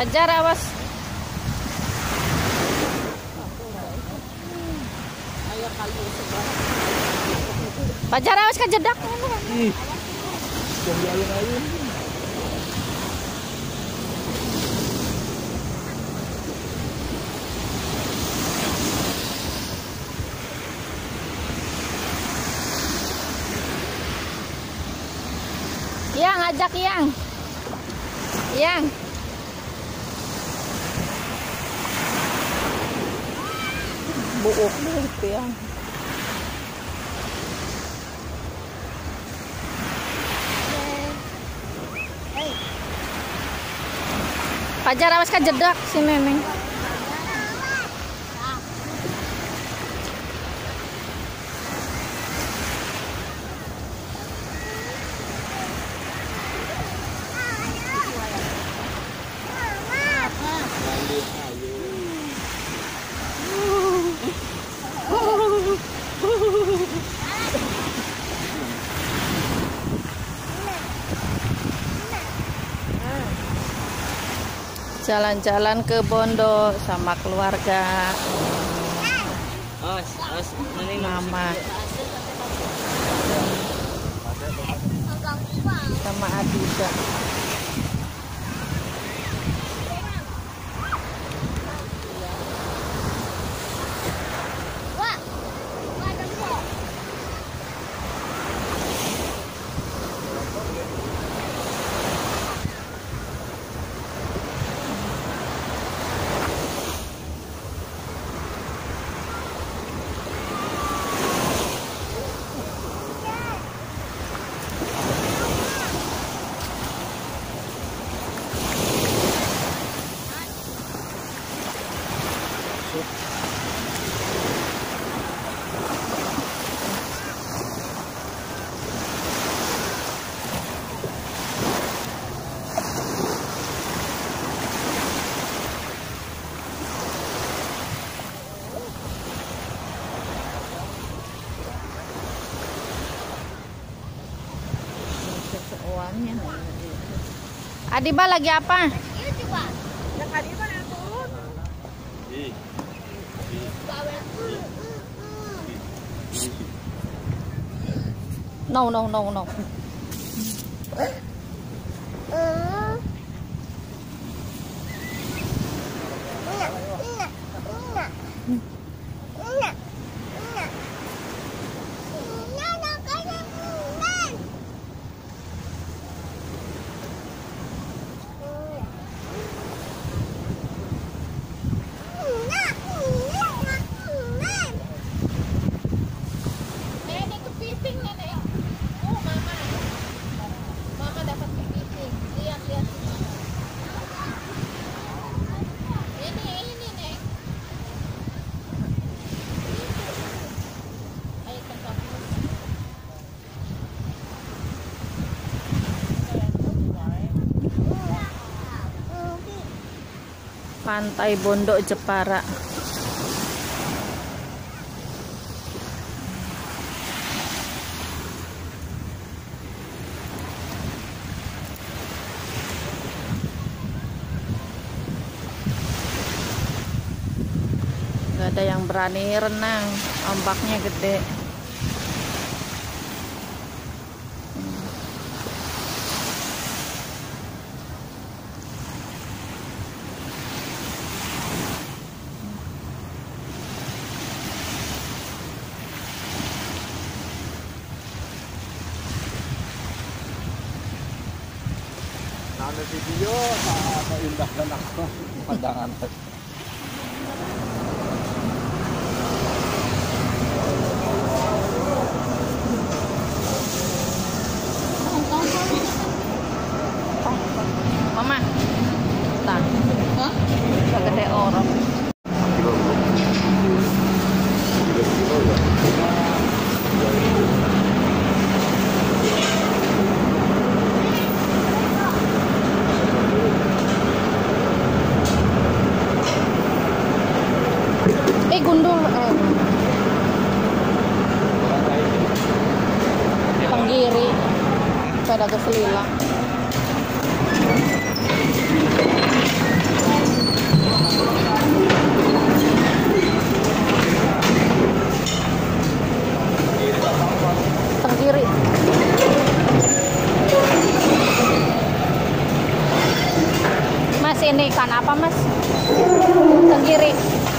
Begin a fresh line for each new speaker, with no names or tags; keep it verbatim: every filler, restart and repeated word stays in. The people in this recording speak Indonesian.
Fajar, awas. Fajar, awas kejedak.
Ih. Jadi ayun-ayun.
Yang ajak yang. Yang. Buuk deh itu yang. Fajar, awas kejedak si Neneng. Jalan-jalan ke Bondo sama keluarga. Mama sama Adisa. Adiba lagi apa? No, no, no, no. Pantai Bondo Jepara. Gak ada yang berani renang, ombaknya gede.
Ada video, apa indah dan aku pandangan.
Mama, tak, hah? Gede orang. Eh gundul, eh. Penggiri, pada keselilang. ini ikan apa mas? Tenggiri.